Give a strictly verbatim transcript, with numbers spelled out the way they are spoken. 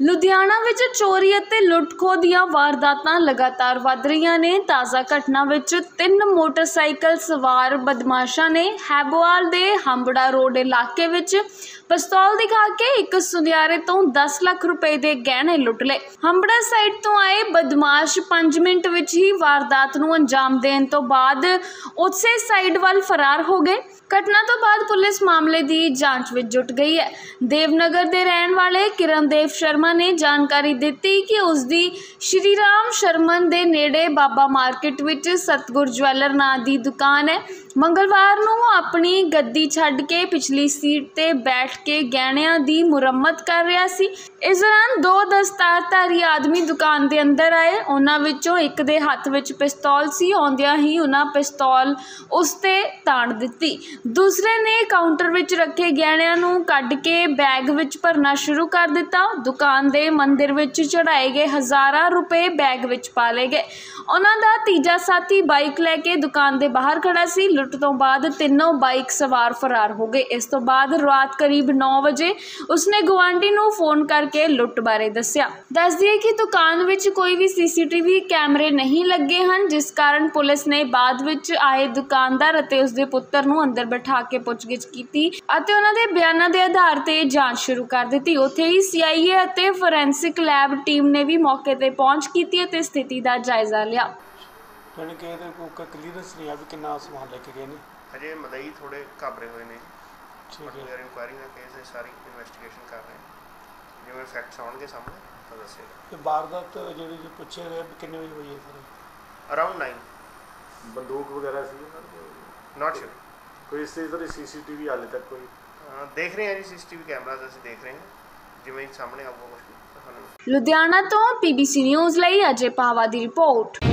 ਲੁਧਿਆਣਾ ਵਿੱਚ ਚੋਰੀ ਅਤੇ ਲੁੱਟ-ਖੋਹ ਦੀਆਂ ਵਾਰਦਾਤਾਂ ਲਗਾਤਾਰ ਵੱਧ ਰਹੀਆਂ ਨੇ। ਤਾਜ਼ਾ ਘਟਨਾ ਵਿੱਚ ਤਿੰਨ ਮੋਟਰਸਾਈਕਲ ਸਵਾਰ ਬਦਮਾਸ਼ਾਂ ਨੇ ਹੈਬੋਵਾਲ ਦੇ ਹੰਬੜਾ ਰੋਡ ਇਲਾਕੇ ਵਿੱਚ ਪਿਸਤੌਲ ਦਿਖਾ ਕੇ ਇੱਕ ਸੁਨਿਆਰੇ ਤੋਂ ਦਸ ਲੱਖ ਰੁਪਏ ਦੇ ਗਹਿਣੇ ਲੁੱਟ ਲਏ। ਹੰਬੜਾ ਸਾਈਡ ਤੋਂ ਆਏ ਬਦਮਾਸ਼ ਪੰਜ ਮਿੰਟ ਵਿੱਚ ਹੀ ਵਾਰਦਾਤ ਨੂੰ ਅੰਜਾਮ ਦੇਣ ਤੋਂ ਬਾਅਦ ਉਸੇ ਸਾਈਡ ਵੱਲ ਫਰਾਰ ਹੋ ਗਏ। ਘਟਨਾ ਤੋਂ ਬਾਅਦ ਪੁਲਿਸ ਮਾਮਲੇ ਦੀ ਜਾਂਚ ਵਿੱਚ ਜੁਟ ਗਈ ਹੈ। ਦੇਵਨਗਰ ਦੇ ਰਹਿਣ ਵਾਲੇ ਕਿਰਨਦੇਵ ਸ਼ਰਮਾ ਨੇ ਜਾਣਕਾਰੀ ਦਿੱਤੀ ਕਿ ਉਸ ਦੀ ਸ਼੍ਰੀ ਰਾਮ ਸ਼ਰਮਨ ਦੇ ਨੇੜੇ ਬਾਬਾ ਮਾਰਕੀਟ ਵਿੱਚ ਸਤਗੁਰ ਜਵੈਲਰ ਨਾਂ ਦੀ ਦੁਕਾਨ ਹੈ। ਮੰਗਲਵਾਰ ਨੂੰ ਆਪਣੀ ਗੱਡੀ ਛੱਡ ਕੇ ਪਿਛਲੀ ਸੀਟ ਤੇ ਬੈਠ ਕੇ ਗਹਿਣਿਆਂ ਦੀ ਮੁਰੰਮਤ ਕਰ ਰਿਹਾ ਸੀ। ਇਸ ਦੌਰਾਨ ਦੋ ਦਸਤਾਰਧਾਰੀ ਆਦਮੀ ਦੁਕਾਨ ਦੇ ਅੰਦਰ ਆਏ। ਉਹਨਾਂ ਵਿੱਚੋਂ ਇੱਕ ਦੇ ਹੱਥ ਵਿੱਚ ਪਿਸਤੌਲ ਸੀ। ਆਉਂਦਿਆਂ ਹੀ ਉਹਨਾਂ ਪਿਸਤੌਲ ਉਸ ਤੇ ਤਾਣ ਦਿੱਤੀ। ਦੂਸਰੇ ਨੇ ਕਾਊਂਟਰ ਵਿੱਚ ਰੱਖੇ ਗਹਿਣਿਆਂ ਨੂੰ ਕੱਢ ਕੇ ਬੈਗ ਵਿੱਚ ਭਰਨਾ ਸ਼ੁਰੂ ਕਰ ਦਿੱਤਾ। ਦੁਕਾਨ ਦੇ ਮੰਦਿਰ ਵਿੱਚ ਚੜਾਏ ਗਏ ਹਜ਼ਾਰਾਂ ਰੁਪਏ ਬੈਗ ਵਿੱਚ ਪਾ ਲਏ ਗਏ। ਉਹਨਾਂ ਦਾ ਤੀਜਾ ਸਾਥੀ ਬਾਈਕ ਲੈ ਕੇ ਦੁਕਾਨ ਦੇ ਬਾਹਰ ਖੜਾ ਸੀ। ਲੁੱਟ ਤੋਂ ਬਾਅਦ ਤਿੰਨੋਂ ਬਾਈਕ ਸਵਾਰ ਫਰਾਰ ਹੋ ਗਏ। ਇਸ ਤੋਂ ਬਾਅਦ ਰਾਤ ਕਰੀਬ ਨੌ ਵਜੇ ਉਸਨੇ ਗੁਆਂਢੀ ਨੂੰ ਫੋਨ ਕਰਕੇ ਲੁੱਟ ਬਾਰੇ ਦੱਸਿਆ। ਦੱਸ ਦਈਏ ਕਿ ਦੁਕਾਨ ਵਿੱਚ ਕੋਈ ਵੀ ਸੀਸੀਟੀਵੀ ਕੈਮਰੇ ਨਹੀਂ ਲੱਗੇ ਹਨ, ਜਿਸ ਕਾਰਨ ਪੁਲਿਸ ਨੇ ਬਾਅਦ ਵਿੱਚ ਆਏ ਦੁਕਾਨਦਾਰ ਅਤੇ ਉਸਦੇ ਪੁੱਤਰ ਨੂੰ ਅੰਦਰ ਬਿਠਾ ਕੇ ਪੁੱਛਗਿੱਛ ਕੀਤੀ ਅਤੇ ਉਹਨਾਂ ਦੇ ਬਿਆਨਾਂ ਦੇ ਆਧਾਰ ਤੇ ਜਾਂਚ ਸ਼ੁਰੂ ਕਰ ਦਿੱਤੀ। ਉੱਥੇ ਹੀ ਸੀ ਆਈ ਏ ਅਤੇ ਫੋਰੈਂਸਿਕ ਲੈਬ ਟੀਮ ਨੇ ਵੀ ਮੌਕੇ ਤੇ ਪਹੁੰਚ ਕੀਤੀ ਅਤੇ ਸਥਿਤੀ ਦਾ ਜਾਇਜ਼ਾ ਲਿਆ। यानी कि ਇਹਦੇ ਕੋਈ ਕਲੀਅਰੈਂਸ ਨਹੀਂ ਆ ਵੀ ਕਿੰਨਾ ਸਮਾਨ ਲੈ ਕੇ ਗਏ ਨੇ। ਅਜੇ ਮਦਈ ਥੋੜੇ ਘਾਬਰੇ ਹੋਏ ਨੇ। ਠੀਕ ਹੈ, ਯਾਰ ਇਨਕੁਆਇਰੀ ਦਾ ਕੇਸ ਹੈ, ਸਾਰੀ ਇਨਵੈਸਟੀਗੇਸ਼ਨ ਕਰ ਰਹੇ ਹਾਂ। ਜਿਵੇਂ ਫੈਕਟਸ ਆਉਣਗੇ ਸਾਹਮਣੇ ਤਾਂ ਦੱਸੇਗਾ। ਤੇ ਵਾਰਦਾਤ ਜਿਹੜੀ ਜੀ ਪੁੱਛਿਆ ਗਿਆ ਵੀ ਕਿੰਨੇ ਵਜੇ ਹੋਈ ਹੈ ਸਰ? ਅਰਾਊਂਡ ਨਾइन। ਬੰਦੂਕ ਵਗੈਰਾ ਸੀ ਉਹਨਾਂ ਕੋਲ? Not sure. ਕੋਈ ਇਸ ਚੀਜ਼ ਦੀ ਸੀਸੀਟੀਵੀ ਹਾਲੇ ਤੱਕ ਕੋਈ ਦੇਖ ਰਹੇ ਹਾਂ ਜੀ, ਸੀਸੀਟੀਵੀ ਕੈਮਰਾਜ਼ ਅਸੀਂ ਦੇਖ ਰਹੇ ਹਾਂ। ਜਿਵੇਂ ਸਾਹਮਣੇ ਆਊਗਾ ਕੁਝ ਤੁਹਾਨੂੰ। ਲੁਧਿਆਣਾ ਤੋਂ ਪੀ ਬੀ ਸੀ ਨਿਊਜ਼ ਲਈ ਅਜੇ ਪਾਵਾ ਦੀ ਰਿਪੋਰਟ।